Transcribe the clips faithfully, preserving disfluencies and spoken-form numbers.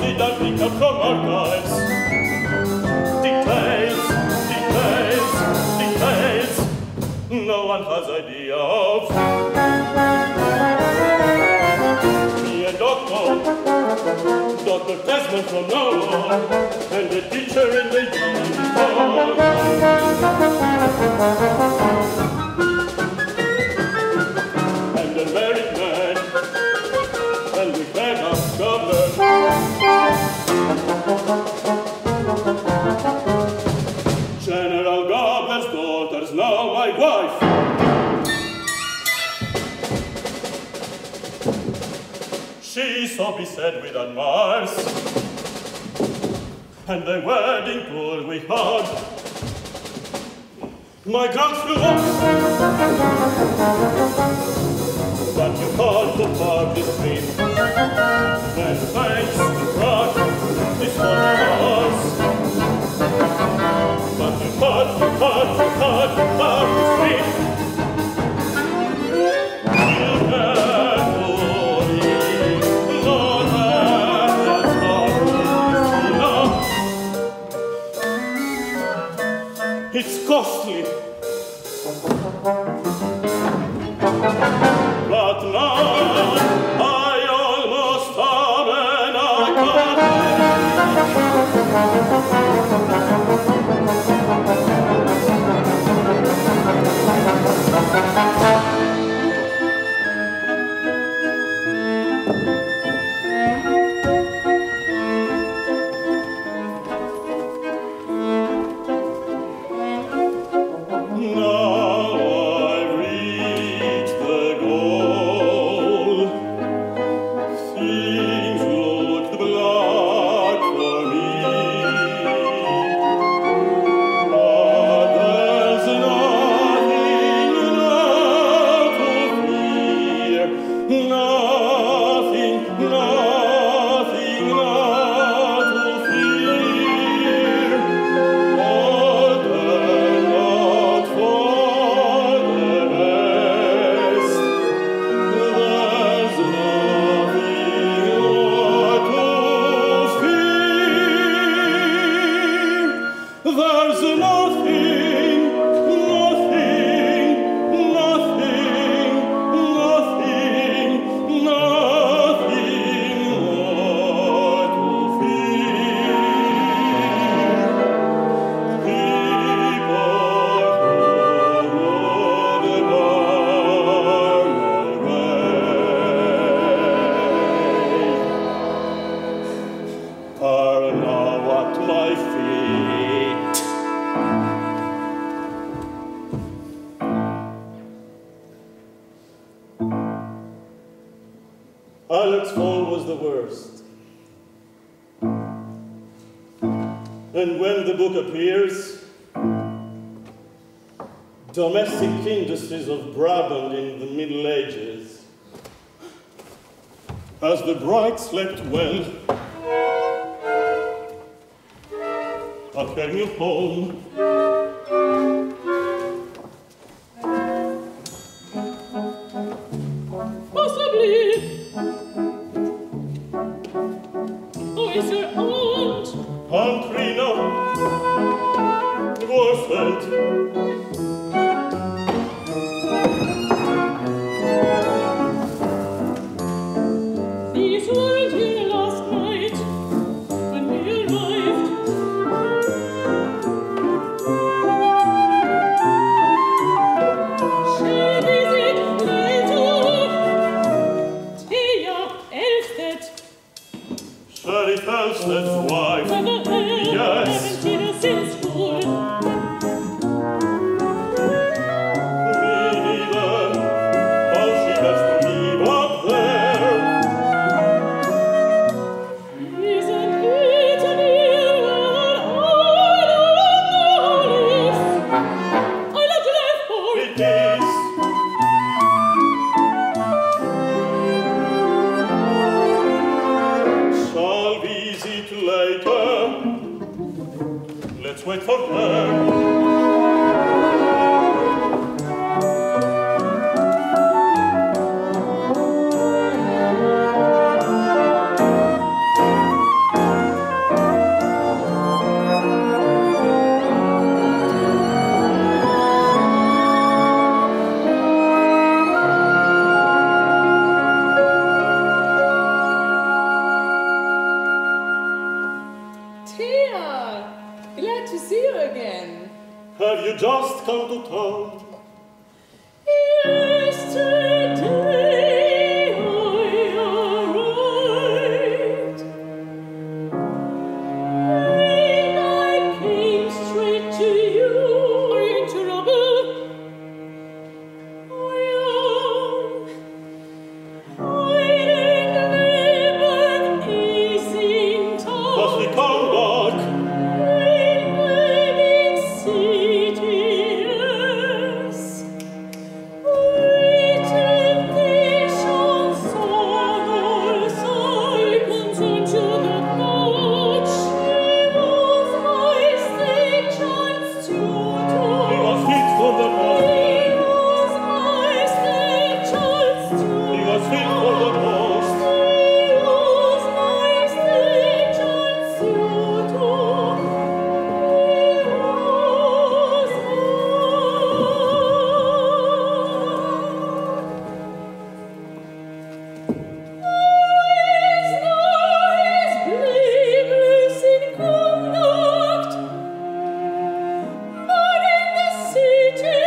did I pick up from archives? Details, details, details no one has idea of. Me and Doctor, Doctor Desmond from now on, and the teacher in the uniform. And the married man, and we had our governor. General Gobler's daughter's now my wife. She's so beset with on Mars, and the wedding tour we had. My ground flew up, but you can't look up the stream. And thanks to God, this one was. But you can't, you can't, you can't look up the stream. You can't believe, Lord, that's not enough. It's costly. But now I almost have an Alex Fall was the worst. And when the book appears, domestic industries of Brabant in the Middle Ages, as the bride slept well, I'll carry you home. Possibly. Who is your aunt? Aunt Rena Gorsfeld. These weren't here last night when we arrived. She'll visit later. Thea Elstedt. Sheriff Elsted's wife. Never heard, Yes. haven't seen her since school. Me neither. How she has to leave up there. Isn't it an ill all along the olives? I love to live for It is. Shall visit later. Let's wait for her. Have you just come to town? Yesterday I arrived, and I came straight to you. Are you in trouble? I am hiding back easy in town. Must we come back? In the big city, yes. With temptations on all sides, unto the much. He was my state-child's tutor. He was fit for the post. He was my state-child's tutor. He was fit for the post. He was my state-child's tutor. He was Is not his blameless in conduct, but in the city,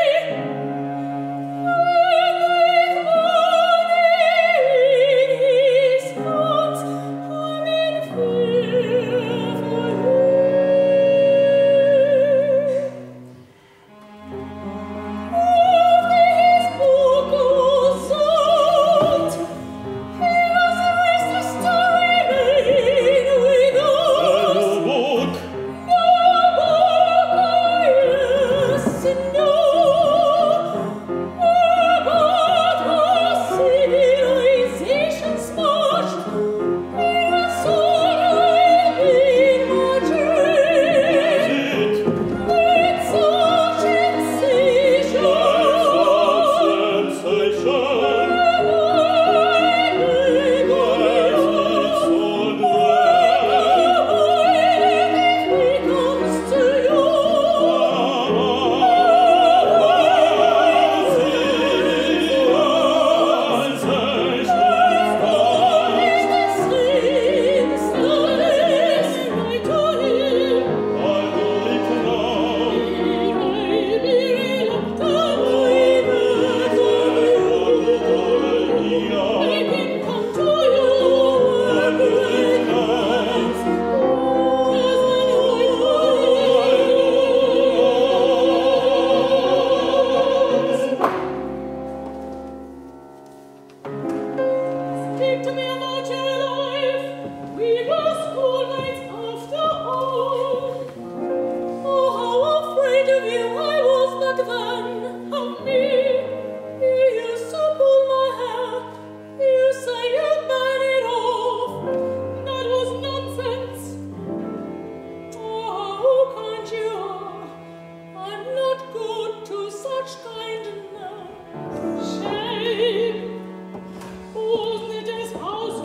and with money in his hands, I'm in fear for him. After his book was sold, he was raised to remain with And us. your book? No book, yes, no, about our civilization smashed. He has sold in Madrid. It? With such incision, Like some sensation. Speak to me about your life. We were schoolmates after all. Oh, how afraid of you I was back then. Of me. You used to pull my hair. You say you'd burn it off. That was nonsense. Oh, how kind you are. I'm not good to such kindness. Shame. Wasn't it his house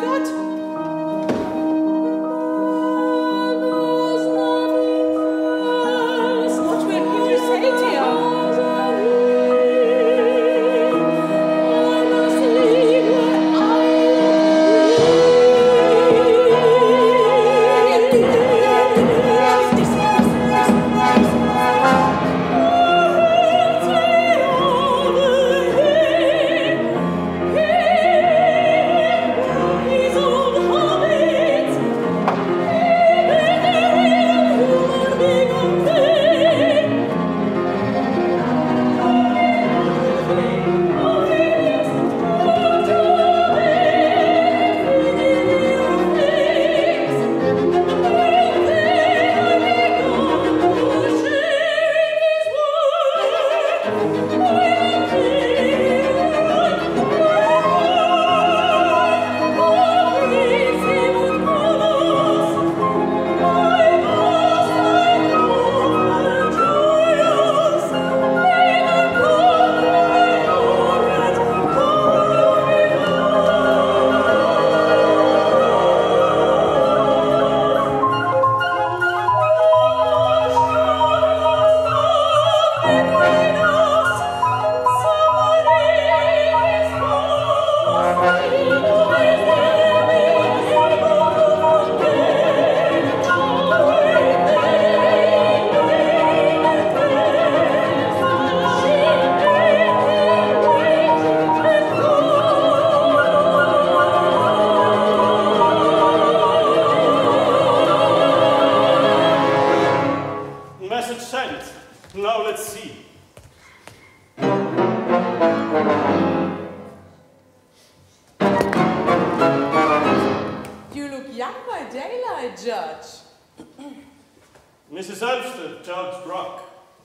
Missus Elster, Judge Brock.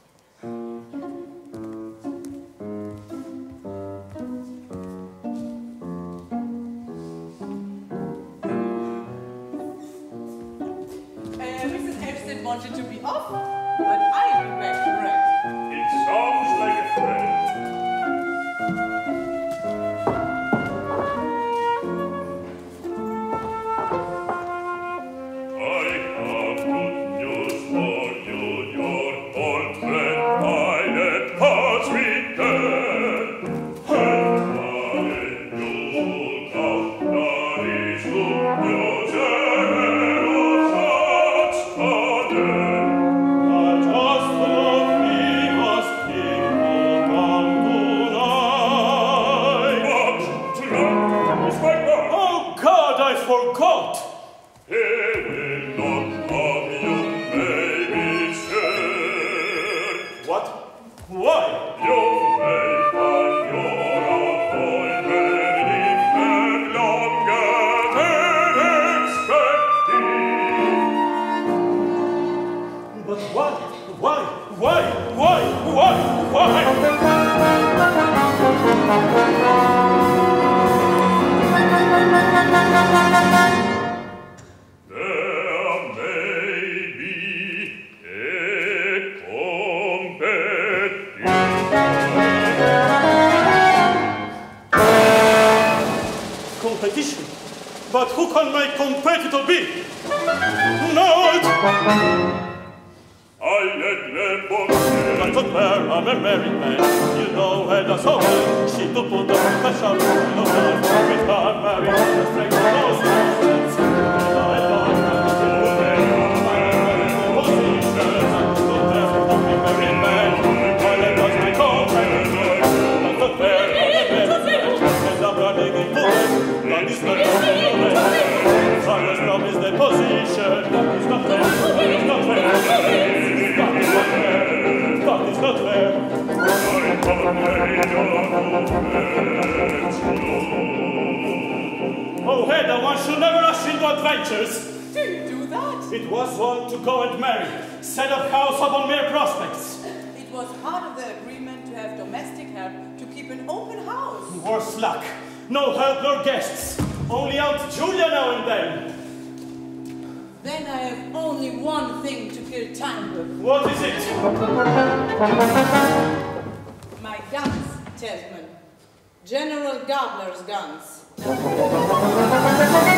Wanted to be off, but I'll be back to break. It sounds like a friend. I have good news for you, your old friend Pilate has returned. And when you come, there is good news ahead of us. Forgot! He will not have you, maybe, sir. What? Why? You may find your appointment deferred longer than expected. But why? Why? Why? Why? Why? Why? There may be a competition. Competition? But who can my competitor be? Not! I let them both I took her, I'm a married man. You know her that's so well. She to put the pressure on the wall. We got married on the strength of those reasons. I thought the position. That is not fair. That is not fair. That is not fair. That is not fair. Oh, Hedda, one should never rush into adventures. Do you do that? It was wrong to go and marry, set up house upon mere prospects. It was part of the agreement to have domestic help to keep an open house. Worse luck. No help nor guests. Only Aunt Julia now and then. Then I have only one thing to kill time with. What is it? My guns, Tesman. General Gabler's guns.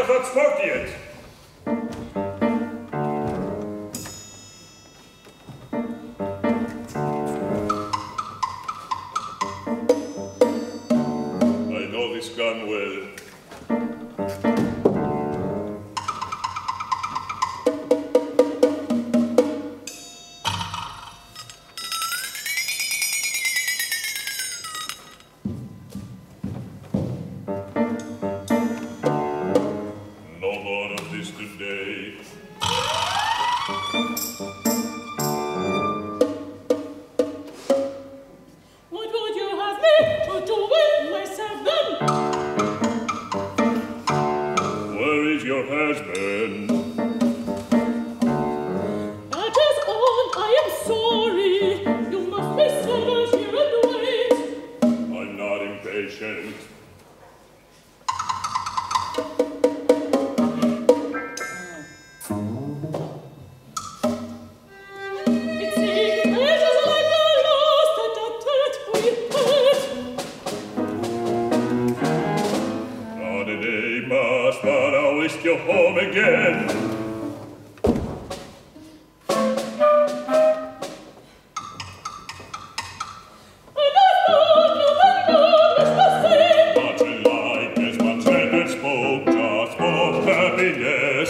has not spoke yet. I know this gun well. What would you have me to do with myself then? Where is your husband? That is all. I am sorry. You must be settled here and wait. I'm not impatient. It seems it is like the last tete-a-tete we had. Not a day must, but I wish you home again. And I thought you and God was the same. Much alike as my tender spoke just for happiness.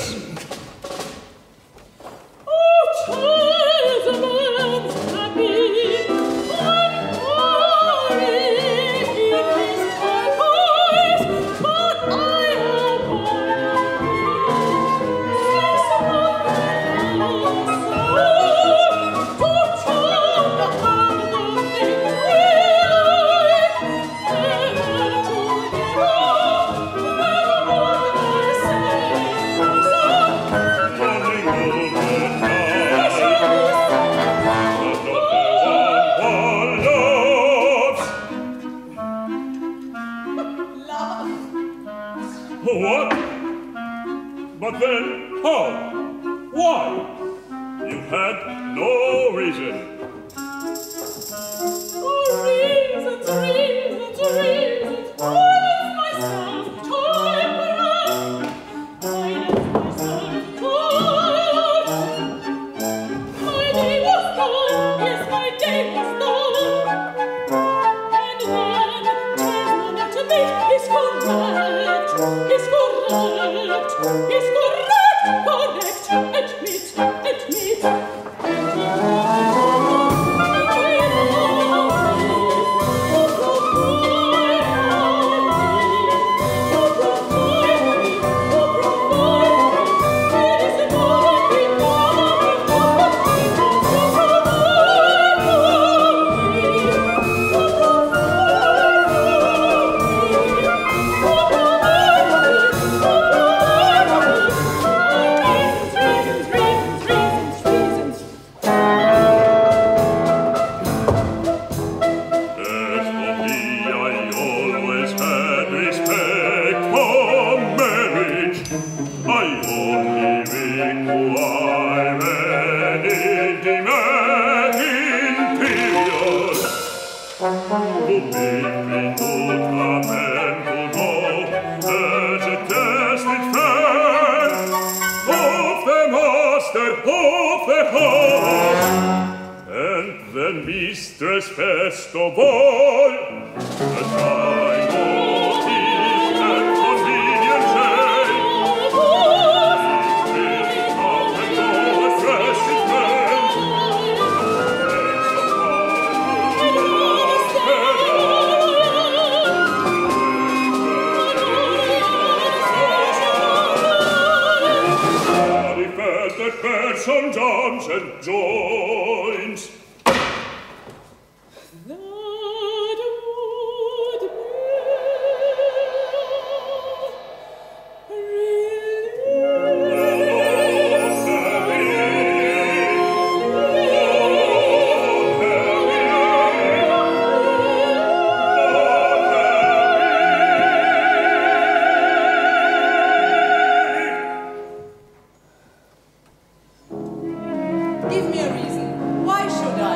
Oh, child, the man's happy. I'm sorry in his eyes, but I am unhappy. Sing something else, to charm the heart of the things we like, and to give up evermore I say. Nothing will but die. But not the one one loves. What? But then, how? Why? You had no reason. Oh, reasons, reasons, reasons. I left myself time for love. I left myself time. My day was done. Yes, my day was done. And then, turn not to me. It's correct. It's correct. It's correct. Correct. Admit. Admit. Reasons, reasons, reasons, reasons. As for me, I always had respect for marriage. I only require an intimate period to make me good come and to know as a tested friend of the master of the house. And then mistress best of all, the time of peace and convenience shade. Please come and go a freshest friend. Makes the heart manifested person jumps and joins. That would Give me a reason. Why should I?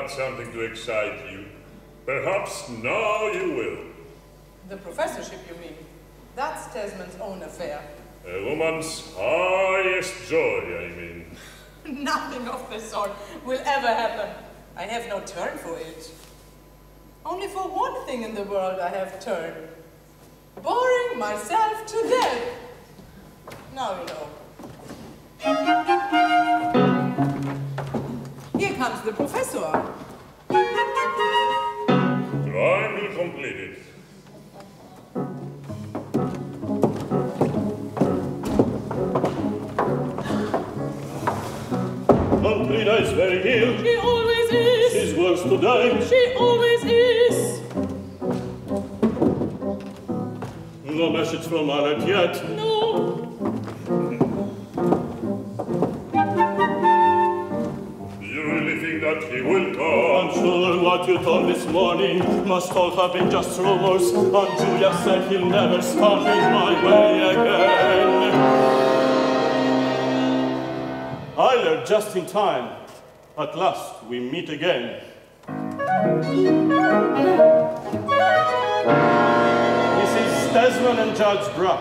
not something to excite you. Perhaps now you will. The professorship, you mean? That's Tesman's own affair. A woman's highest joy, I mean. Nothing of the sort will ever happen. I have no turn for it. Only for one thing in the world I have turn. Boring myself to death. Now you know. Here comes the professor. Finally completed. Alfreda is very ill. She always is. She's worse to die. She always is. No message from Arlette yet. No. You really think that he will come? I'm sure what you told this morning must all have been just rumors. And Julia said he'll never stand in my way again. Eiler, just in time. At last, we meet again. Missus Tesman and Judge Brack.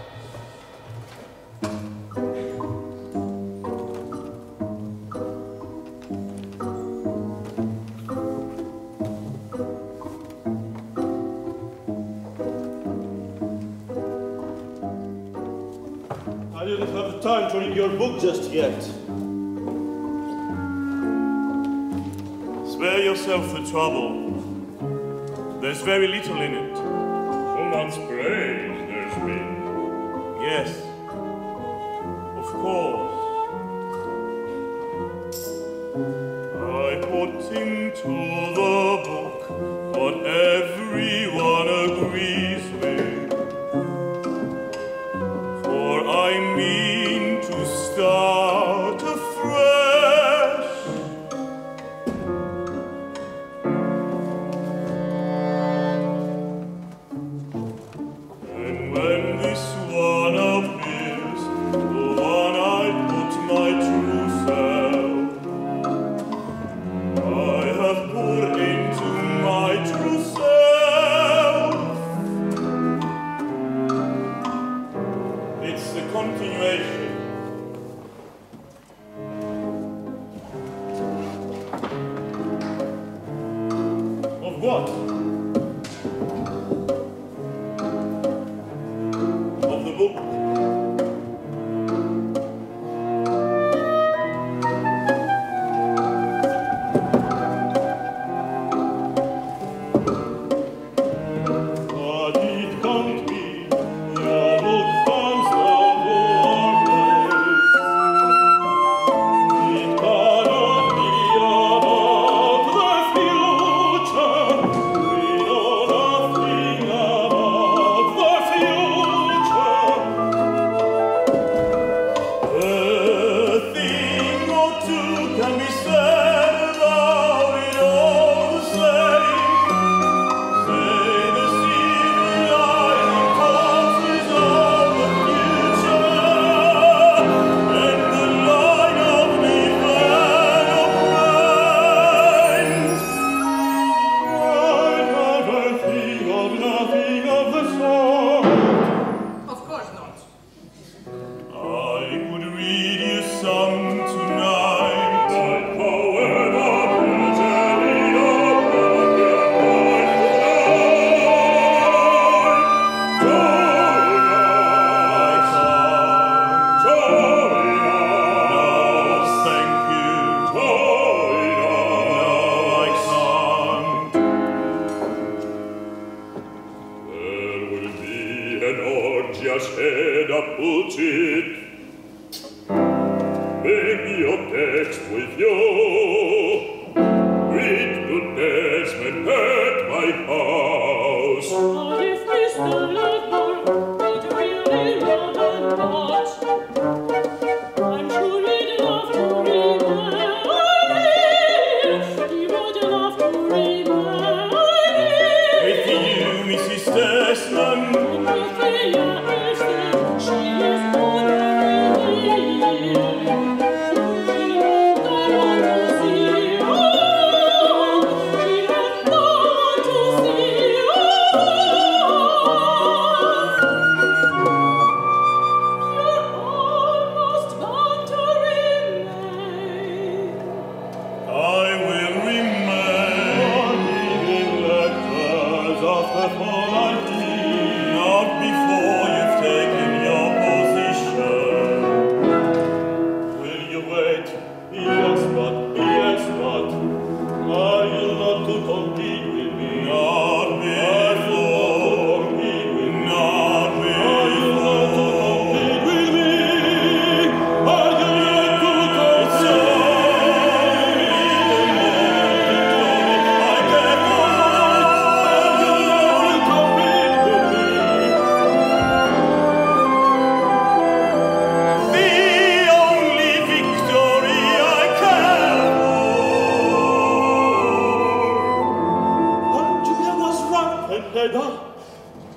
I didn't have the time to read your book just yet. Spare yourself the trouble. There's very little in it. So much praise there's been. Yes, of course. I put into the book what everyone agrees with. For I mean to start afresh. And when this one appears, the one I put my true self, I have put into my true self. It's the continuation. Of what? Of the book. But it can't be. Your book comes the warplace. It cannot be about the future.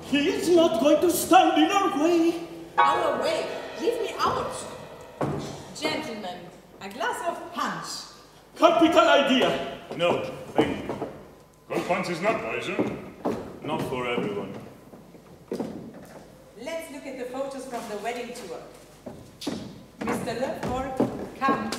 He is not going to stand in our way. Our way? Leave me out. Gentlemen, a glass of punch. Capital idea. No, thank you. Cold punch is not poison. Not for everyone. Let's look at the photos from the wedding tour. Mister Lovborg, come.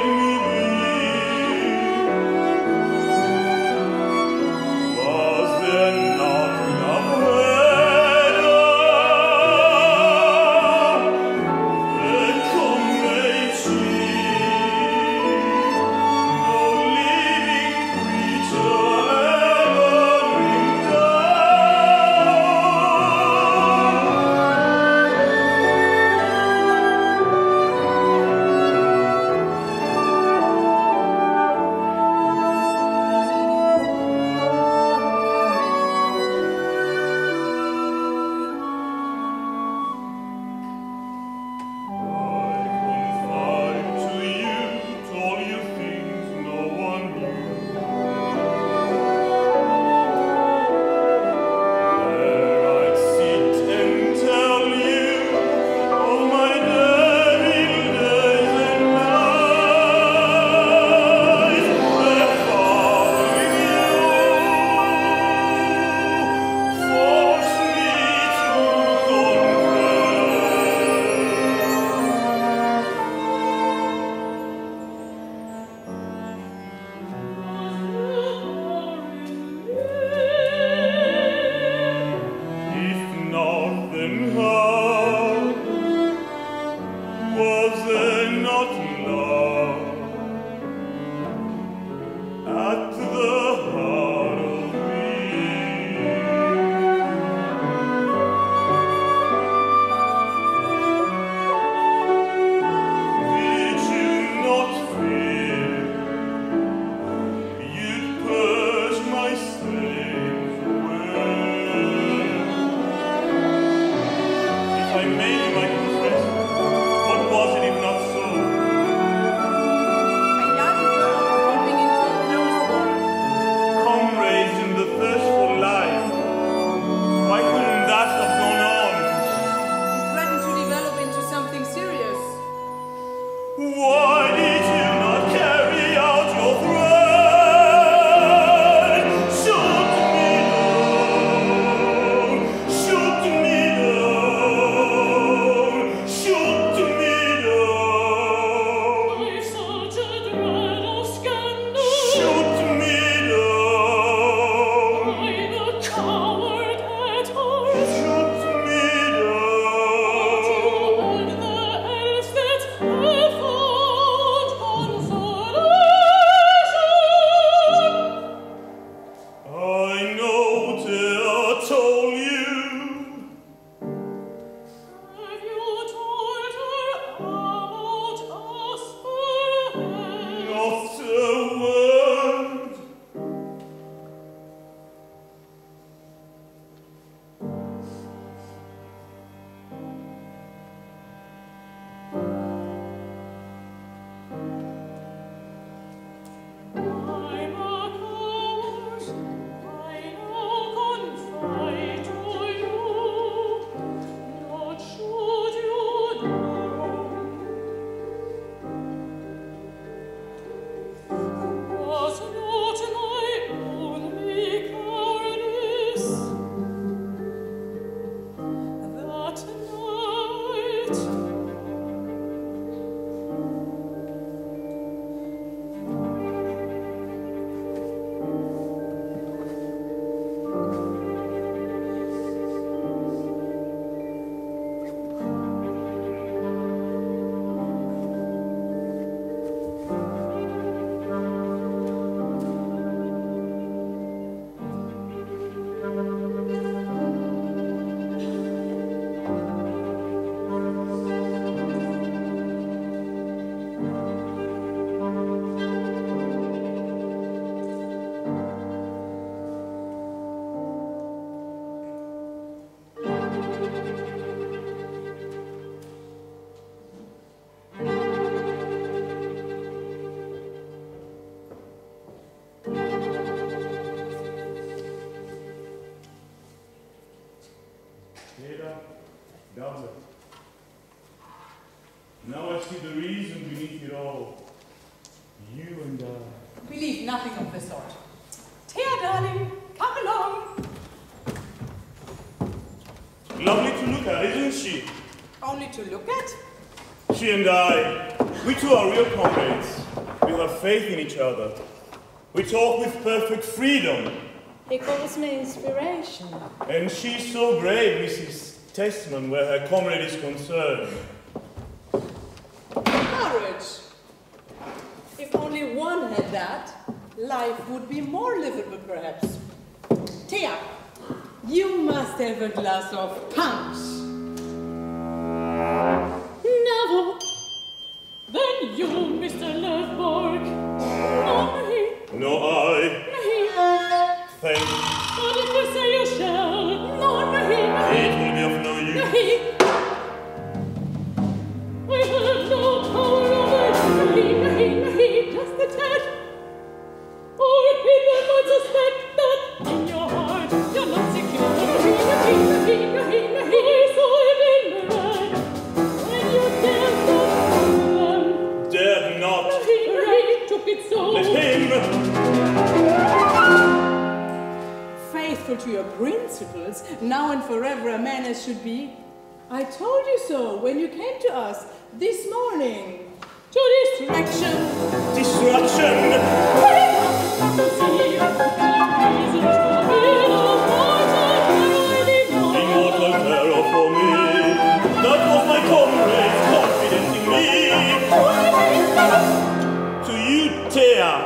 Was Does it? Now I see the reason beneath it all. You and I. Believe nothing of the sort. Thea, darling, come along. Lovely to look at, isn't she? Only to look at? She and I, we two are real comrades. We have faith in each other. We talk with perfect freedom. He calls me inspiration. And she's so brave, Missus Tessman, where her comrade is concerned. Courage. If only one had that, life would be more livable, perhaps. Thea, you must have a glass of punch. Never. Then you, Mister Lovborg. No, me. No, I. Me. Thank you. But if you say you shall. No, me. It will be of no use. Me. I have no power over me, me, me, just a tad. Or people might suspect that in your heart you're not secure. Me, me, me, me, me, me. I saw it in the red when you dared not fool them. Dared not. He took it so. Let him. Faithful to your principles, now and forever a man as should be. I told you so when you came to us this morning. To distraction. Distraction. Immortal terror for me. That was my comrade's confidence in me. To you, Thea.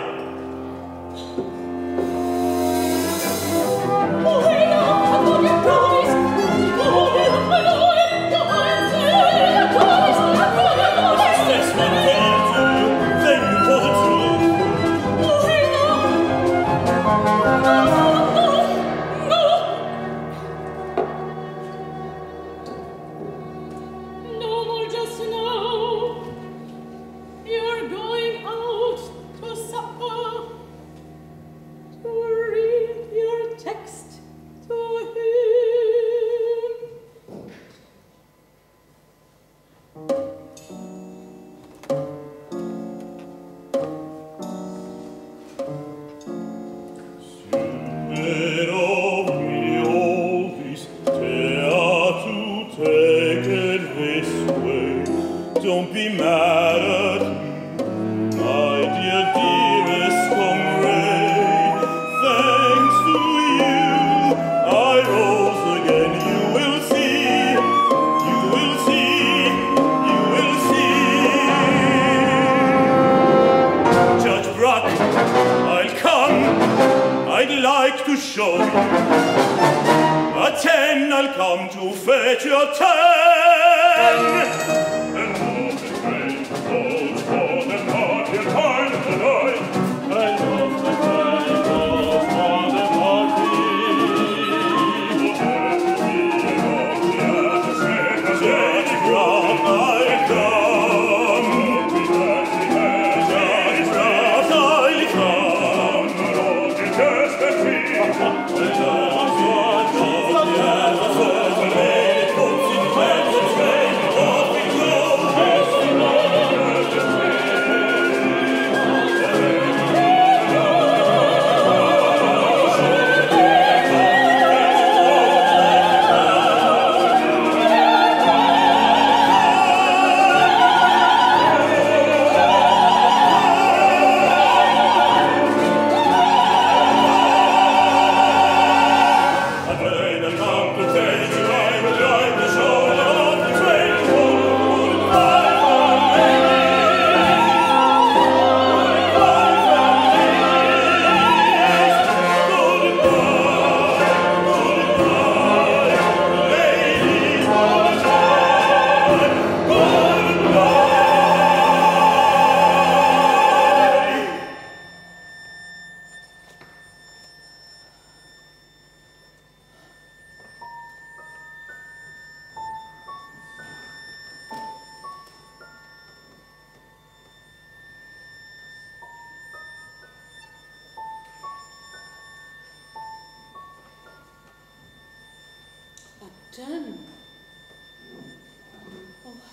Done.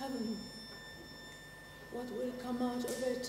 heaven. What will come out of it?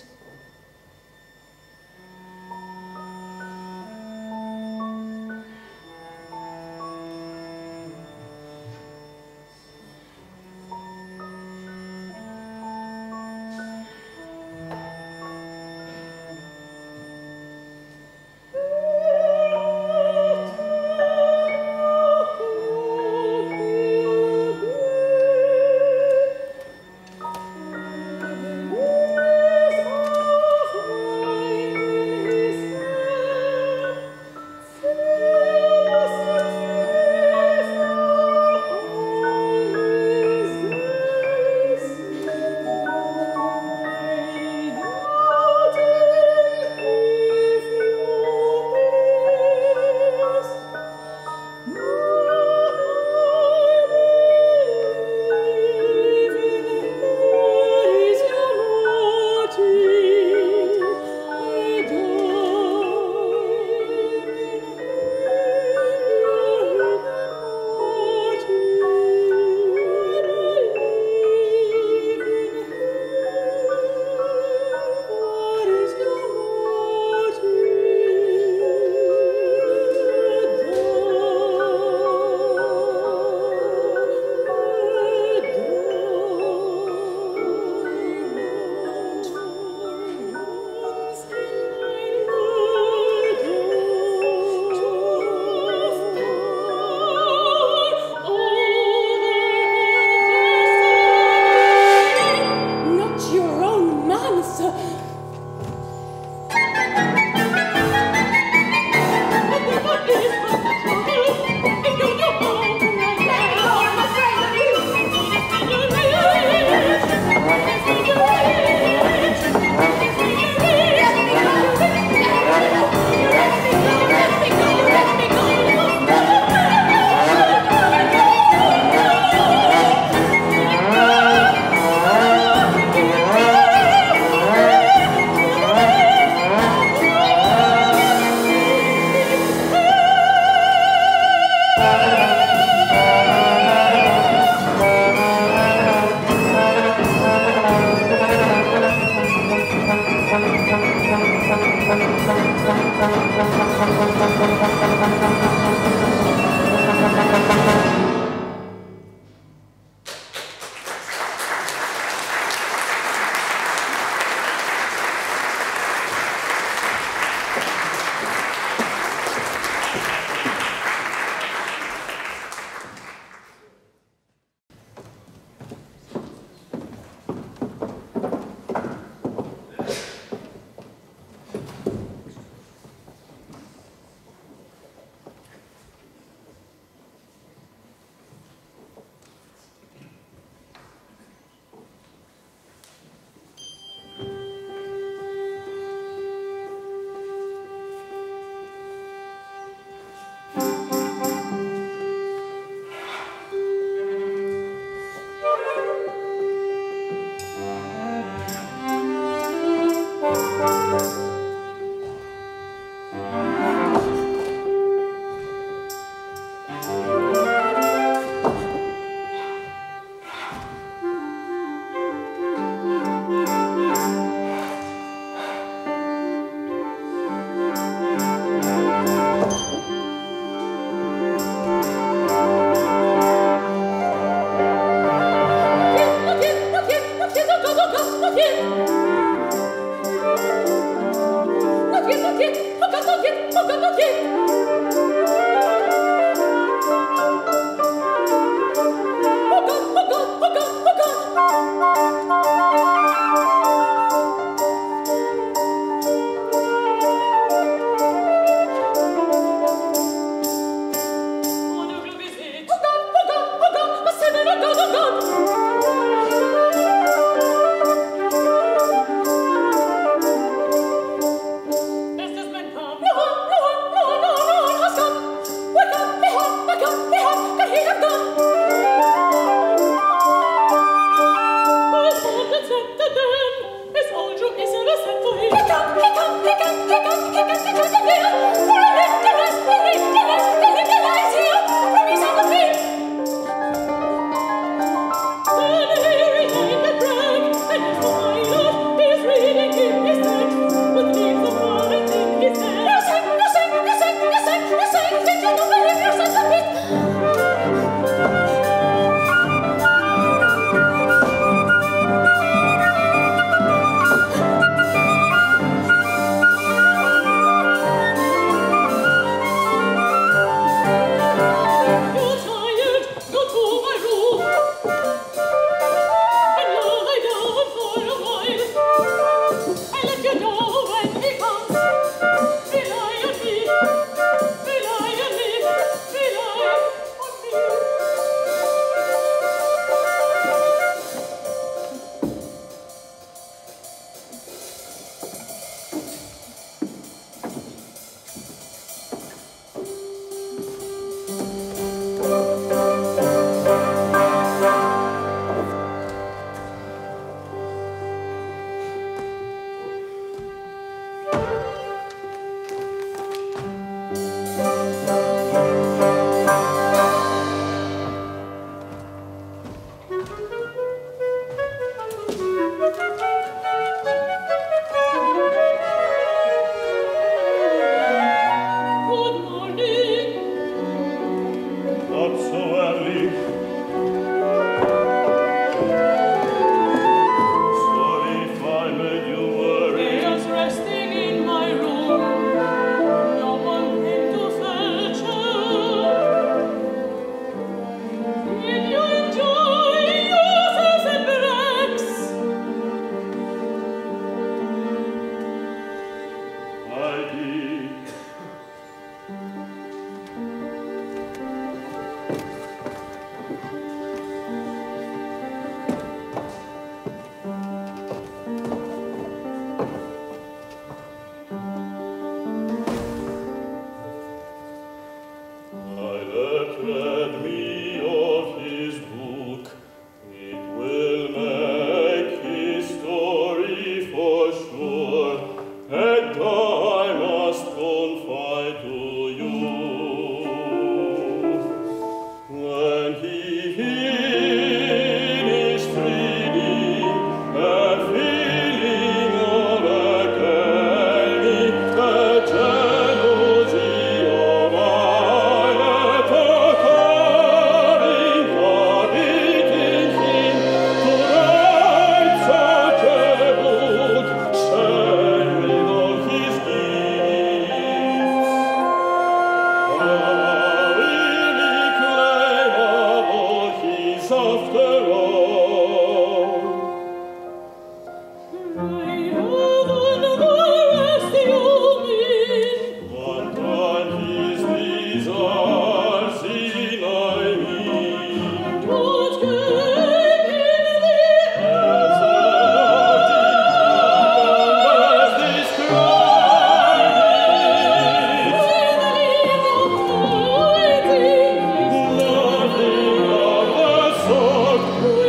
Pilate read me of his book. It will make history for sure, and I must confide to you. When he finished reading, a feeling of agony, a jealousy of Pilate occurring, forbidding him to write such a book, sharing all his gifts. How will he claim all his after all? One time his desires in I mean, as a as described, nothing of the sort.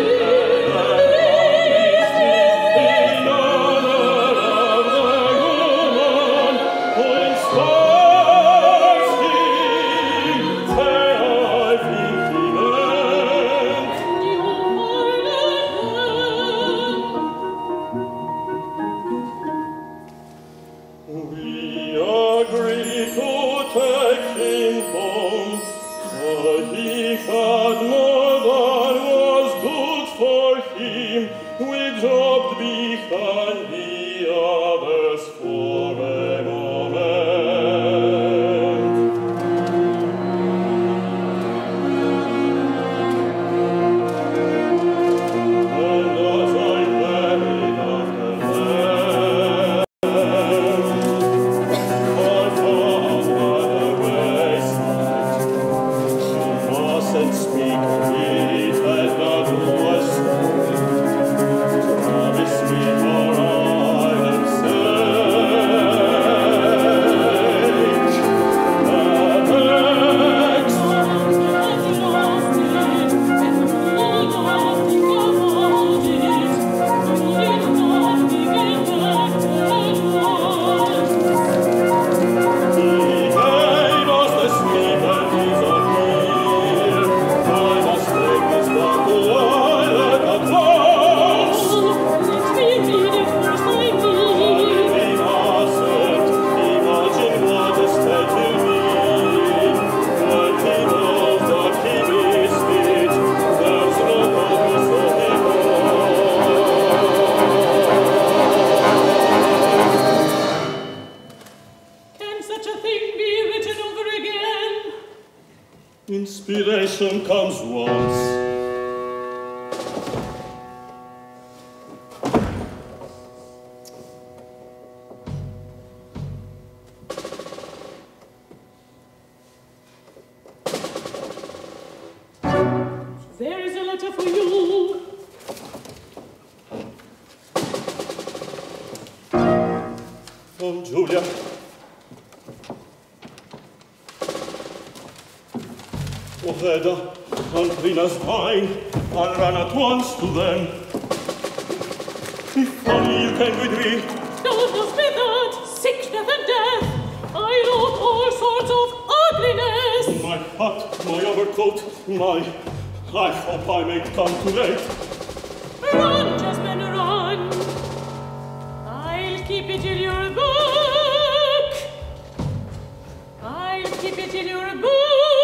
In honor of the woman who inspires him, say I think he meant. We agree to take him home, for he had more than was good for him. We dropped behind the others for a moment. And as I buried after them, I found by the wayside, she mustn't speak, it had not was promise me for I am safe. He gave us the sleep and disappeared. I must take this back to Pilate at once. We mustn't imagine what a state he'll be. When he knows that he missed it, there's no hope for him. Can such a thing be written over again? Inspiration comes once. There is a letter for you. From Julia. O Hedda, and Rina's mine, I'll run at once to them. If only you can with me. Don't ask me that. Sickness and death. I wrote all sorts of ugliness. My hat, my overcoat, my... I hope I mayn't come too late. Run, Jasmine, run. I'll keep it in your book. I'll keep it in your book.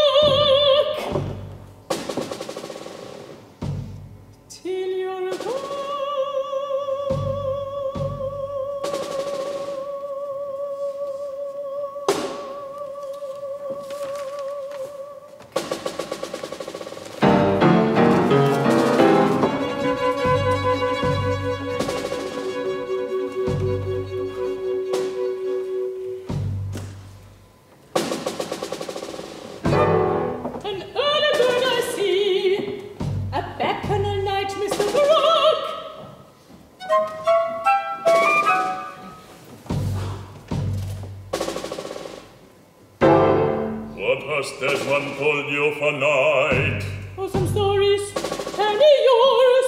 Till you're gone. What has Desmond told you for night? Oh, some stories. Any yours?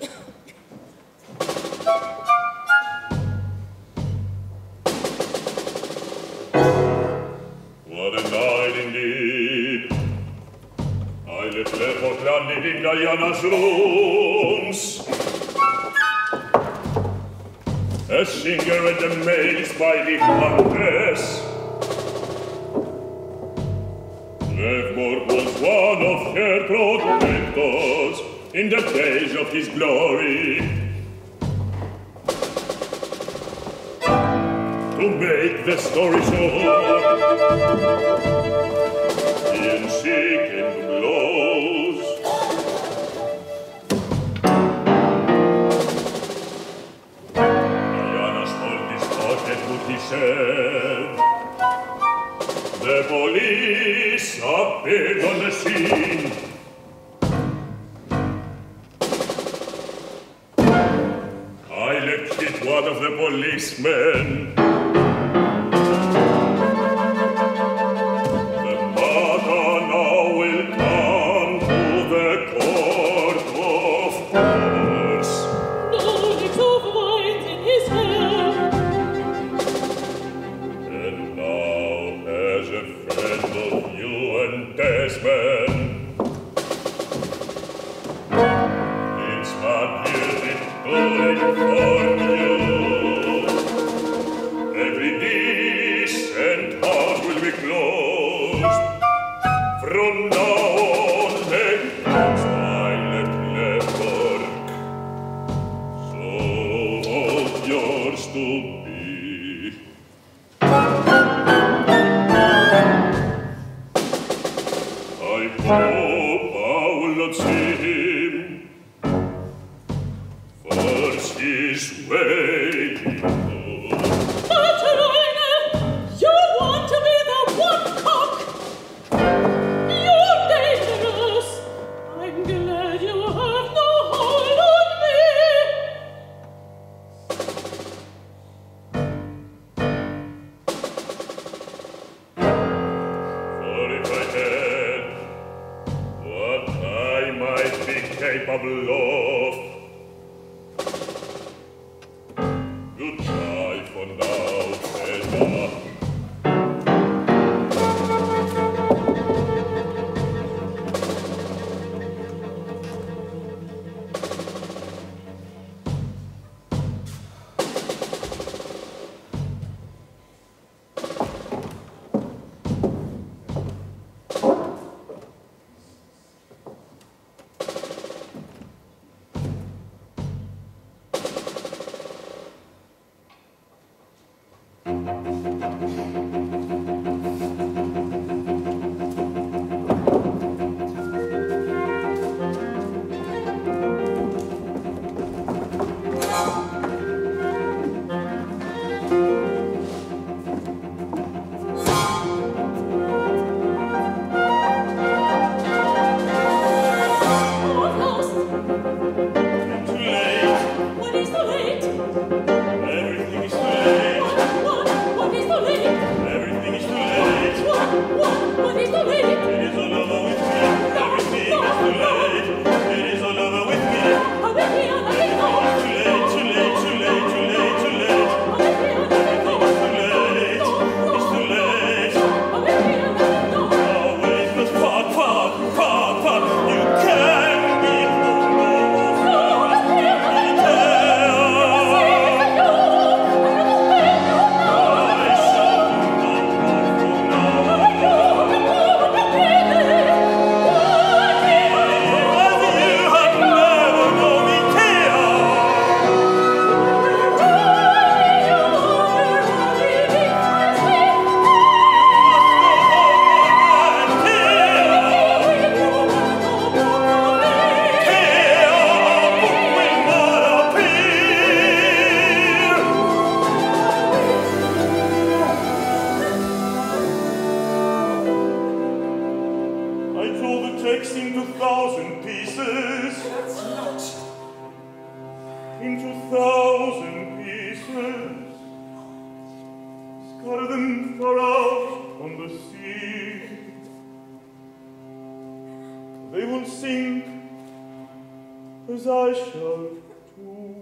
What a night indeed. I left Lerport landed in Diana's rooms. A singer and the maids by the countess. Lerport was one of her protectors in the days of his glory. To make the story short, in sick and blows, Diana's hold is pocket would he said. The police appeared on the scene. I let hit one of the policemen. Desmond, it's my duty to inform you. Every decent house will be closed. From now on, the silent network. So all yours to be. I hope I will not see him, for he's waiting. But, Rainer, you want to be the one cock? You're dangerous. I'm glad you have no hold on me. For if I had what I might be capable of, goodbye for now, Zelda. into thousand pieces, scatter them far out on the sea. they will sink as I shall too.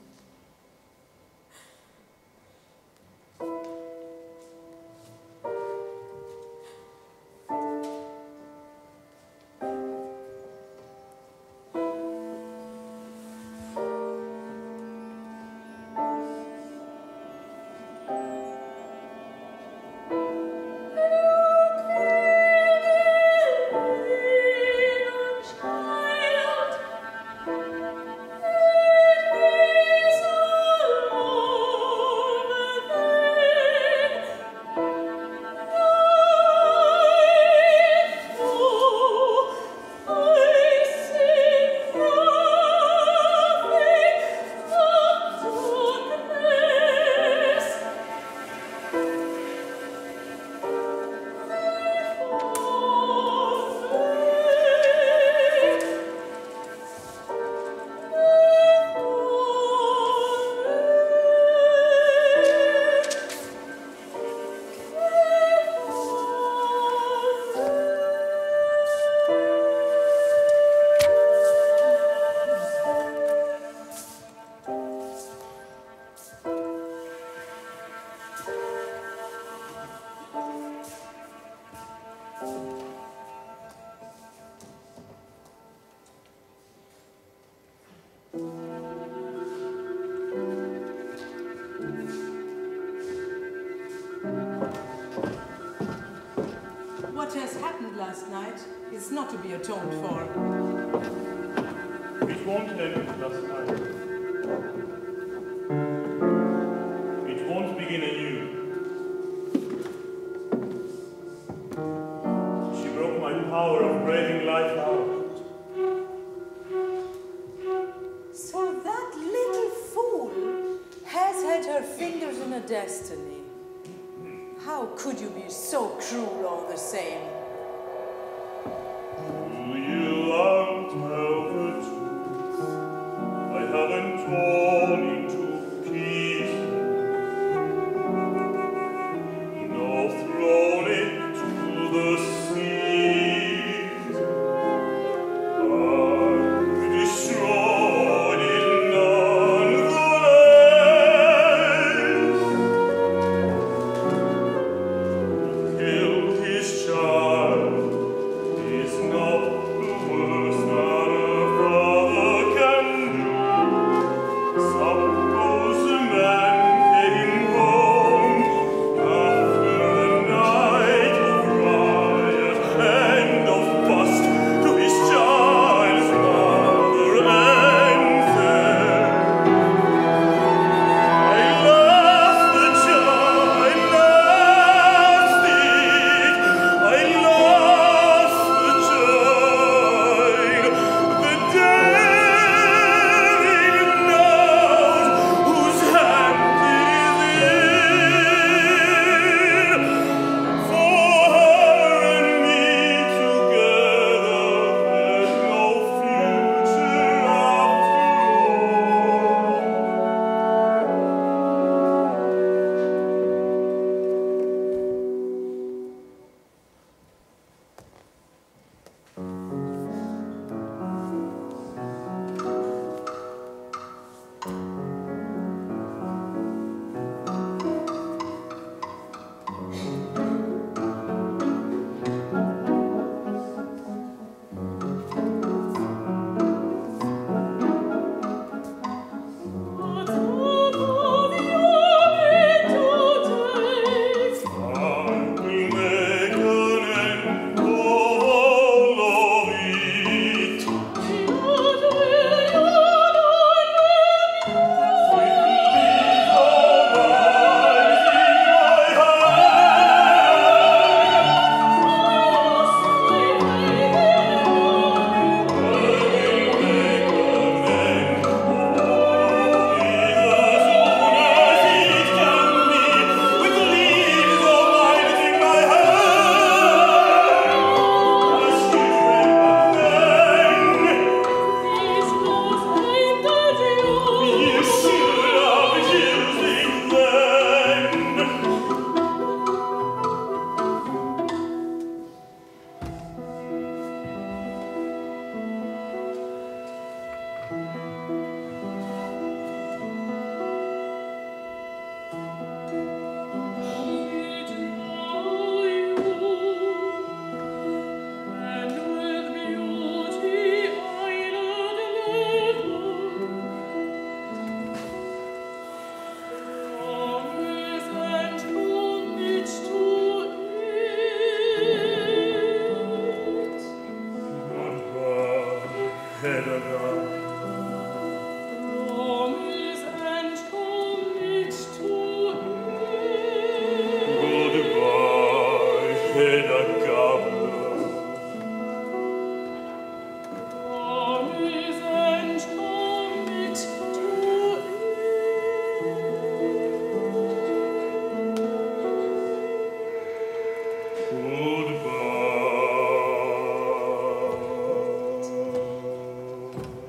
What has happened last night is not to be atoned for. It won't end last night. It won't begin anew. She broke my power of braving life out. So that little fool has had her fingers in her destiny. How could you be so cruel all the same? Do you want to tell the truth? I haven't torn into pieces, nor thrown it to the seas. I've destroyed it nonetheless. Killed his child. Hedda. Promise and commit to me. Goodbye, Hedda Gabler. Promise and commit to Goodbye.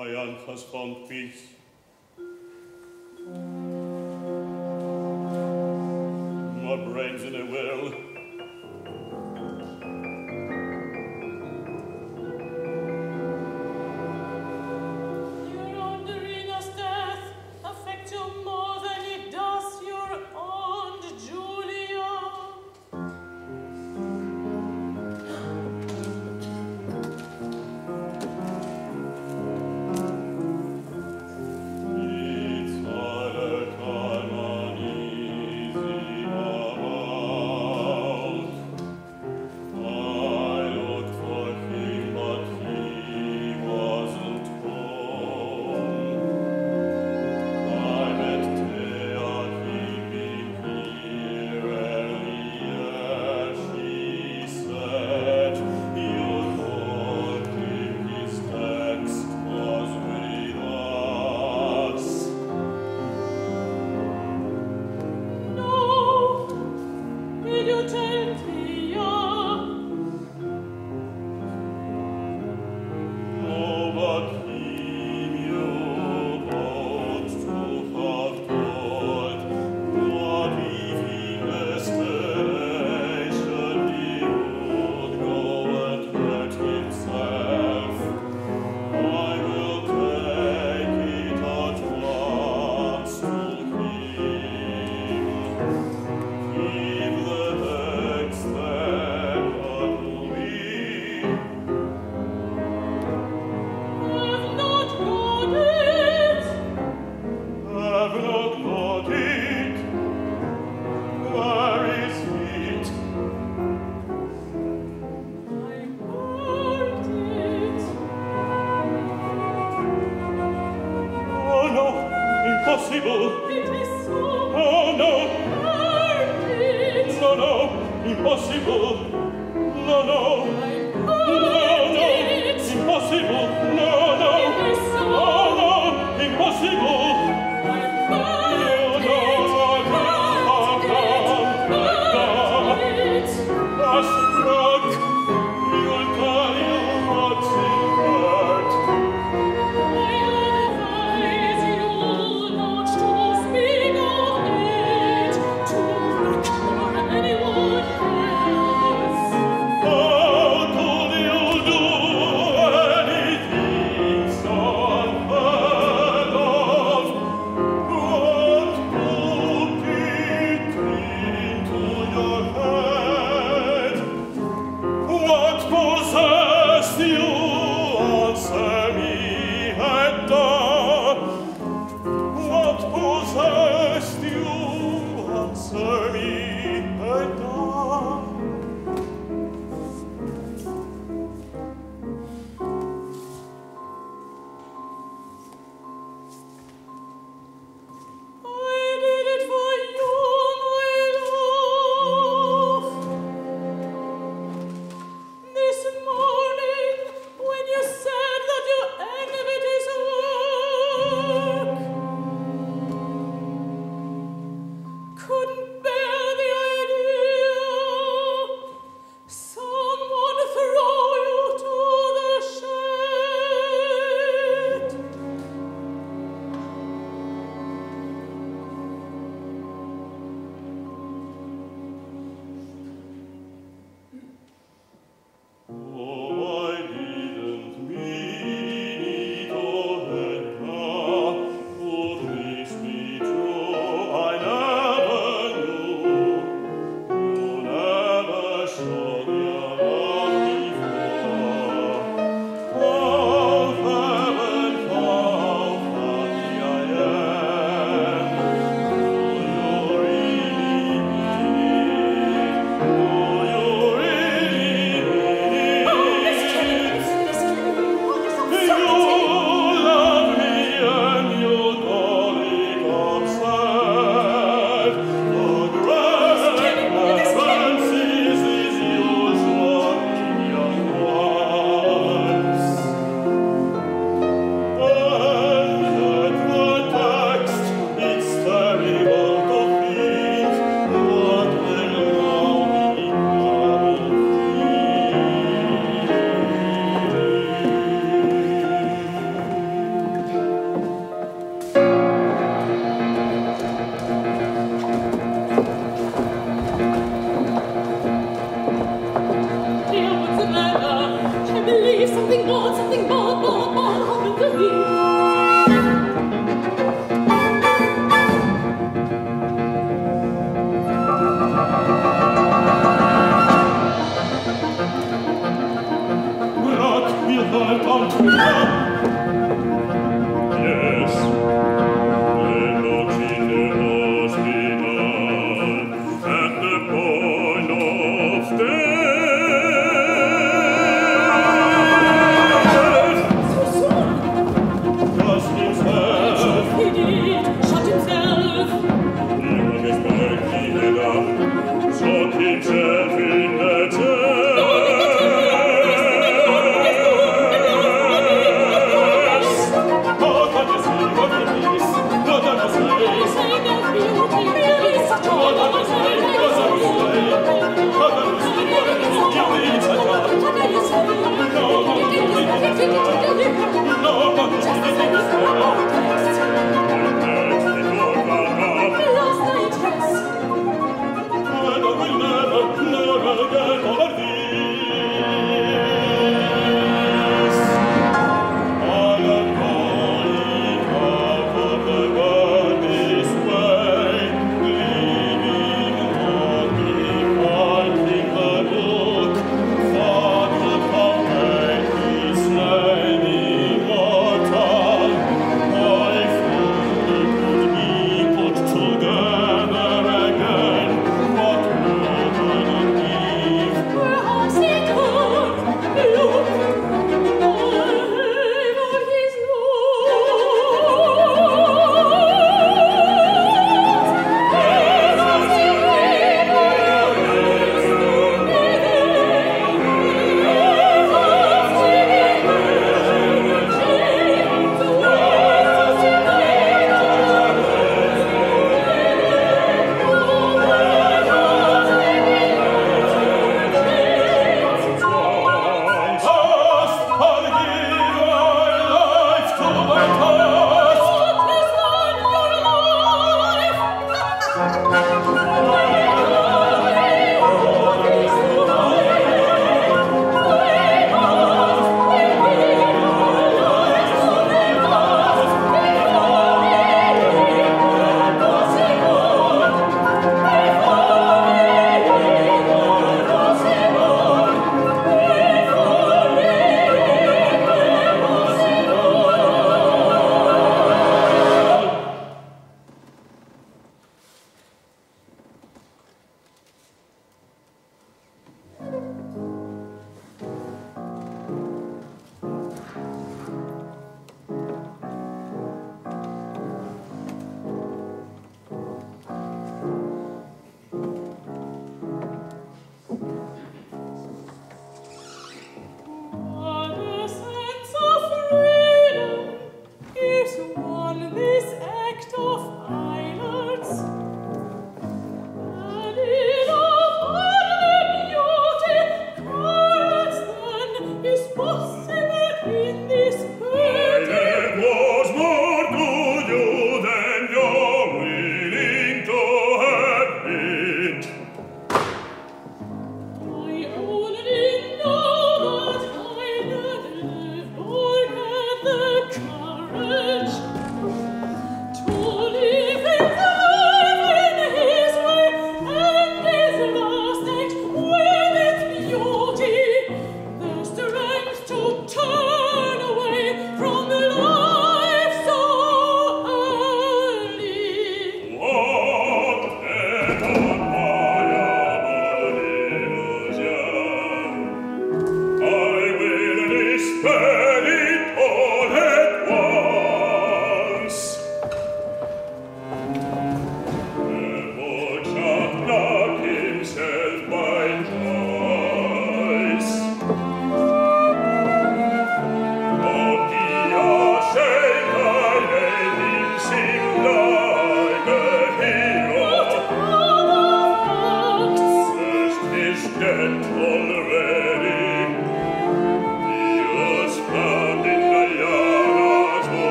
my aunt has found peace. My brain's in a well. Your Aunt Irina's death affects you more than it does your Aunt Julia.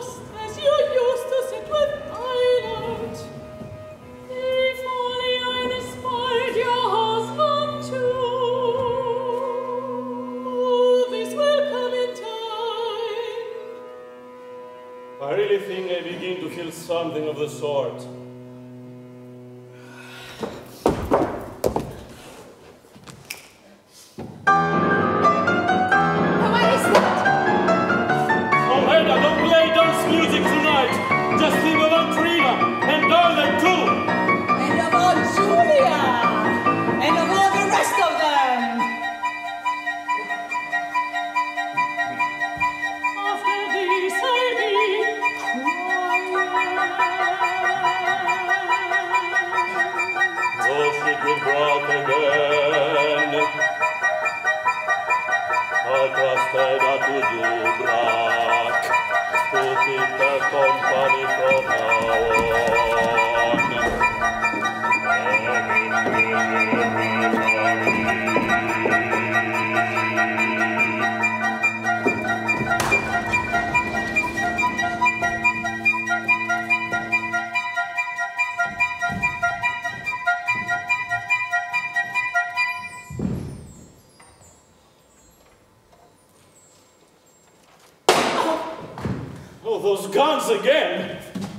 just as you used to sit with Eilert. If only I'd aspired your husband too. This will come in time. I really think I begin to feel something of the sort. What is that? Oh, Hedda, don't play dance music tonight. Just think of Aunt Frida and Darling too. And of all Julia! And of all the rest of them! After this I'll be quiet. Oh, she will brought again. I trusted her to you, Brack, to keep her company from now Oh, those guns again!